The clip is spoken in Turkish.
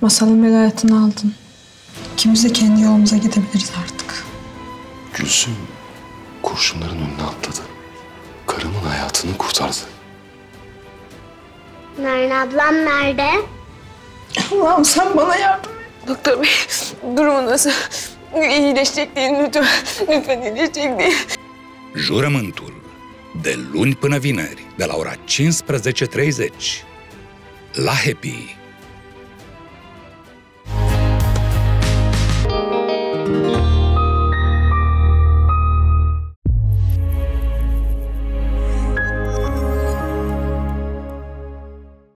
Masalın velayetini aldın. İkimiz de kendi yolumuza gidebiliriz artık. Gülsüm kurşunların önüne atladı. Karımın hayatını kurtardı. Narin ablam nerede? Allah'ım sen bana yardım et. Doktor bey, durumu nasıl? İyileşecek değil lütfen. Lütfen iyileşecek değil. Jurământul. De luni până vineri, de la ora 15:30, la Happy.